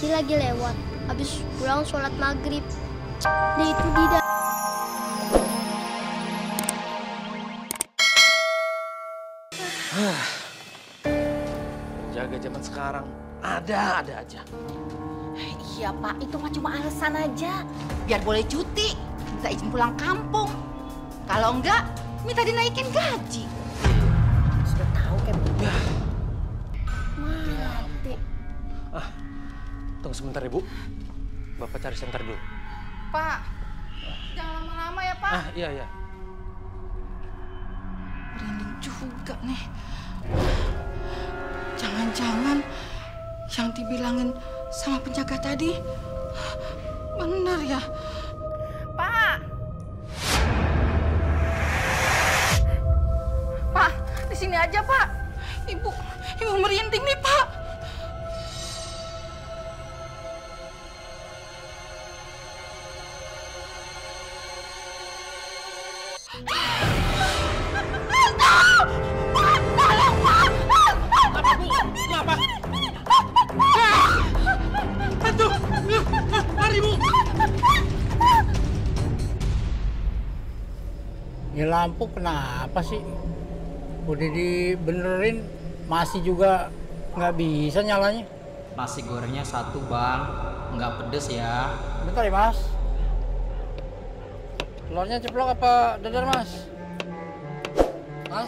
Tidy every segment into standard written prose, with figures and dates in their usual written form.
Polisi lagi lewat, habis pulang sholat maghrib. Dia itu di dalam. Jaga zaman sekarang ada aja. Iya Pak, itu mah cuma alasan aja. Biar boleh cuti, minta izin pulang kampung. Kalau enggak, minta dinaikin gaji. Sudah tahu kayak begitu. Mati. Tunggu sebentar Ibu. Bapak cari senter dulu. Pak, jangan lama-lama ya Pak. Iya. Merinding juga nih. Jangan-jangan yang dibilangin sama penjaga tadi benar ya? Pak! Pak, di sini aja Pak. Ibu merinding nih Pak. Ini lampu kenapa sih? Udah dibenerin, masih juga nggak bisa nyalanya. Nasi gorengnya satu bang, nggak pedes ya. Bentar ya mas. Telurnya ceplok apa dadar mas? Mas?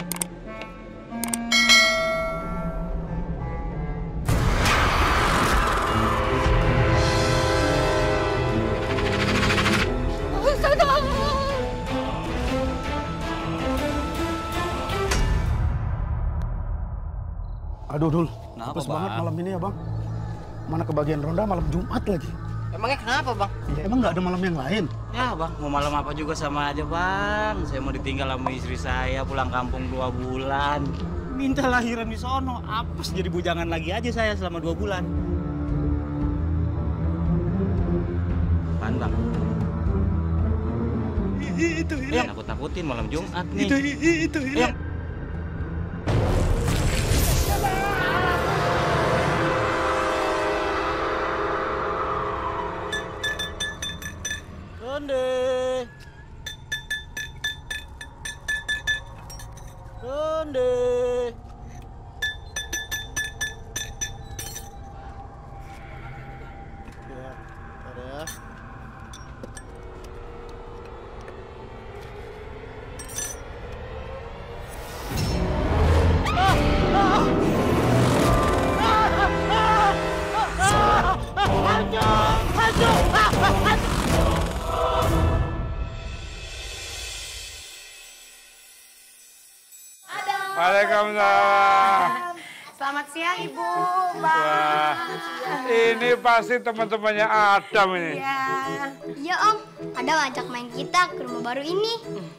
Aduh, Dul. Kenapa, Apes Bang? banget malam ini ya, Bang. Mana kebagian ronda malam Jumat lagi. Emangnya kenapa bang? Ya, emang nggak ada malam yang lain? Ya bang, mau malam apa juga sama aja bang. Saya mau ditinggal sama istri saya pulang kampung 2 bulan. Minta lahiran di sono, apes jadi bujangan lagi aja saya selama 2 bulan. Apaan bang? Itu. Nakut-nakutin malam Jumat nih. Itu. Ronde. Ya, ada. Waalaikumsalam. Selamat siang Ibu, Wah, ini pasti teman-temannya Adam ini. Iya Om, Adam ajak main kita ke rumah baru ini.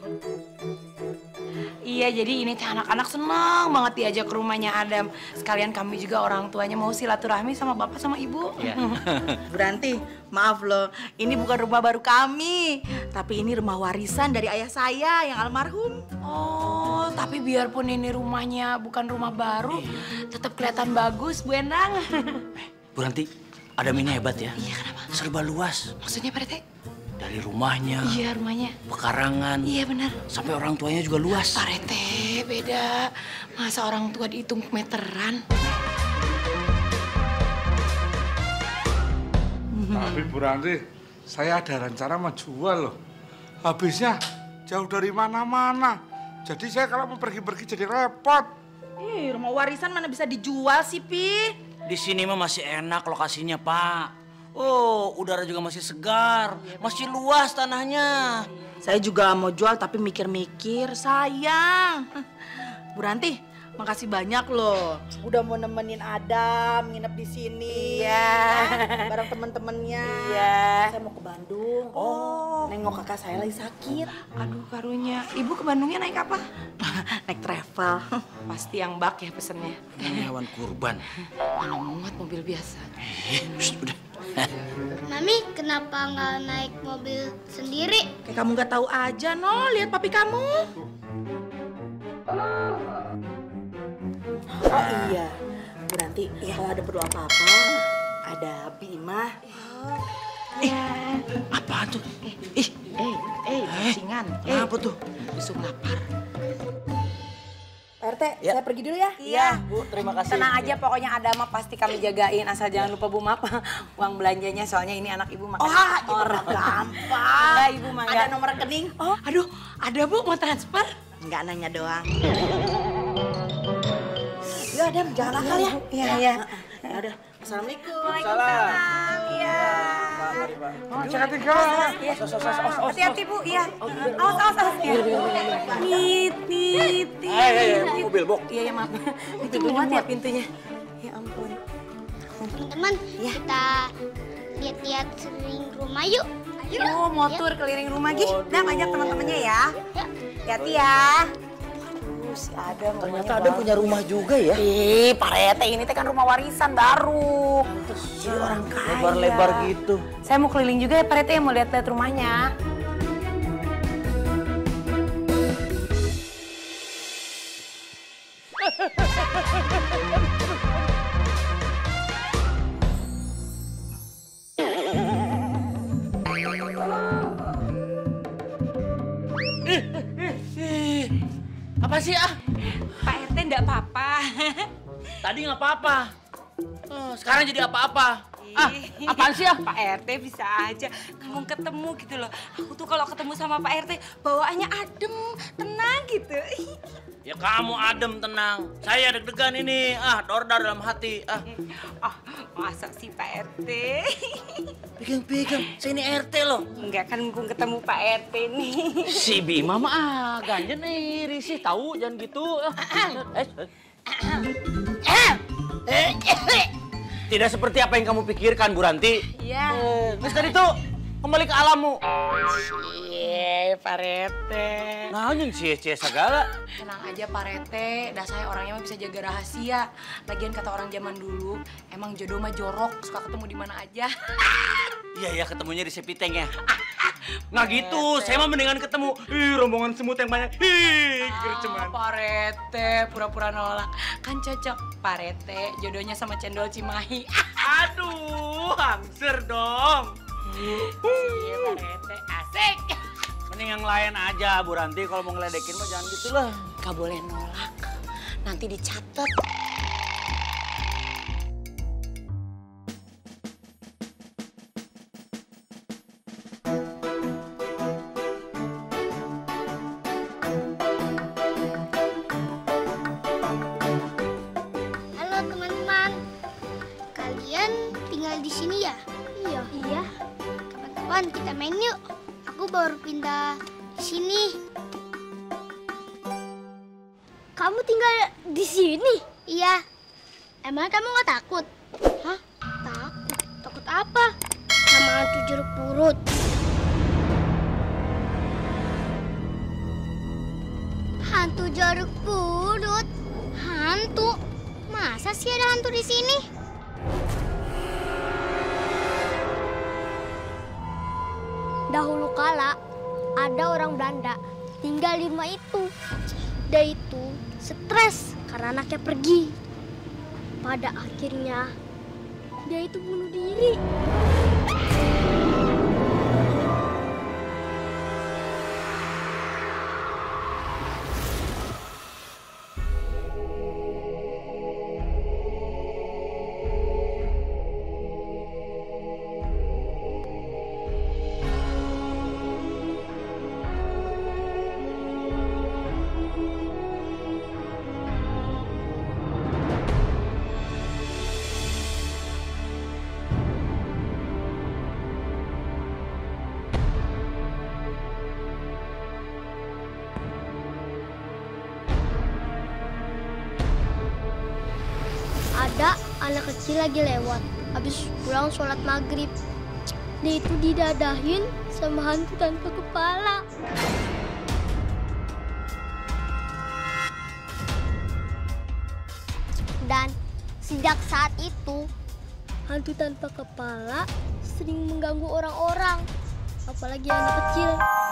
Iya, jadi ini teh anak-anak senang banget diajak ke rumahnya Adam. Sekalian kami juga orang tuanya mau silaturahmi sama bapak sama ibu. Iya. Bu Ranti, maaf loh, ini bukan rumah baru kami, tapi ini rumah warisan dari ayah saya yang almarhum. Oh, tapi biarpun ini rumahnya bukan rumah baru, tetap kelihatan bagus, Bu Endang. Bu Ranti, Adam ini hebat ya. Iya, kenapa? Serba luas. Maksudnya Pak Rete? Dari rumahnya, Iya, rumahnya. pekarangan, Iya, benar. sampai orang tuanya juga luas. Pak Rete, beda. Masa orang tua dihitung meteran? Tapi Bu Ranti, saya ada rencana mau jual loh. Habisnya jauh dari mana-mana. Jadi saya kalau mau pergi-pergi jadi repot. Ih, rumah warisan mana bisa dijual sih, Pi? Di sini mah masih enak lokasinya, Pak. Oh, udara juga masih segar, masih luas tanahnya. Saya juga mau jual tapi mikir-mikir, sayang. Bu Ranti, makasih banyak loh. Udah mau nemenin Adam nginep di sini. Iya. Bareng temen-temennya. Iya. Saya mau ke Bandung. Oh. Nengok kakak saya lagi sakit. Aduh, karunya. Ibu ke Bandungnya naik apa? Naik travel. Pasti yang bak ya pesennya. Ini hewan kurban. Mana muat mobil biasa. Udah. Mami, kenapa nggak naik mobil sendiri? Kayak kamu nggak tahu aja, no. Lihat papi kamu. Oh iya, Bu Ranti, kalau ada perlu apa-apa, Ada Bima. Apaan tuh? Bajingan. Apa tuh? Busuk lapar. Pak RT, saya pergi dulu ya. Iya. Bu, terima kasih. Tenang aja, pokoknya ada mah pasti kami jagain. Asal jangan lupa Bu Map uang belanjanya, soalnya ini anak Ibu makan. Itu gampang. Enggak, Ibu mah Ada enggak. nomor rekening? Oh, aduh, ada Bu mau transfer? Enggak, nanya doang. Yuk Adam, jangan nakal ya. Iya, iya. Ya udah, assalamualaikum. Waalaikumsalam. Iya. Jangan tinggal. Hati-hati Bu, iya. Awas. Ya. Nit. Mobil, Bok. Iya, maaf. Itu muat ya pintunya. Ya ampun. Teman-teman, kita lihat-lihat sering rumah yuk. Ayo, mau tur keliling rumah Gih. Nah, ajak teman-temannya ya. Ya. Hati-hati ya. Aduh, si Adam. Ternyata Adam punya rumah juga ya. Ih, Pak Rete, ini teh kan rumah warisan baru. Jadi orang kaya. Lebar-lebar gitu. Saya mau keliling juga ya Pak Rete, mau lihat-lihat rumahnya. Apa sih ah? Pak RT enggak apa-apa. Tadi nggak apa-apa. Sekarang jadi apa-apa. Apaan sih ah? Pak RT bisa aja kamu ketemu gitu loh. Aku tuh kalau ketemu sama Pak RT bawaannya adem, tenang gitu. Ya kamu adem, tenang. Saya deg-degan ini. Dor-dor dalam hati. Masa sih Pak RT? Pegang-pegang. Saya ini RT loh. Enggak kan mumpung ketemu Pak RT nih. Si Bima mah ganjen nih, risih tahu jangan gitu. Tidak seperti apa yang kamu pikirkan, Bu Ranti. Iya. Terus tadi tuh kembali ke alammu. Iya, Pak RT. Nah, yang cie-cie segala. Tenang aja Pak Rete, dah saya orangnya mah bisa jaga rahasia. Lagian kata orang zaman dulu, emang jodoh mah jorok, suka ketemu di mana aja. Iya, ketemunya di Sepiteng ya. Nggak gitu, saya mah mendingan ketemu. Rombongan semut yang banyak. Gerceman. Pak Rete, pura-pura nolak. Kan cocok Pak Rete, jodohnya sama cendol Cimahi. Aduh, hangser dong. Iya Pak Rete, asik. Mending yang lain aja, Bu Ranti. Kalau mau ngeledekin mah jangan gitu lah. Gak boleh nolak, nanti dicatat. Halo teman-teman, kalian tinggal di sini ya? Iya. Kapan-kapan kita main yuk. Aku baru pindah di sini. Kamu tinggal di sini? Iya. Emang kamu nggak takut? Hah? Takut? Takut apa? Sama hantu jeruk purut. Hantu jeruk purut? Hantu? Masa sih ada hantu di sini? Dahulu kala ada orang Belanda tinggal di rumah itu. Dia itu stres karena anaknya pergi. Pada akhirnya dia itu bunuh diri. Ada anak kecil lagi lewat, habis pulang sholat maghrib. Dia itu didadahin sama hantu tanpa kepala. Dan sejak saat itu, hantu tanpa kepala sering mengganggu orang-orang, apalagi anak kecil.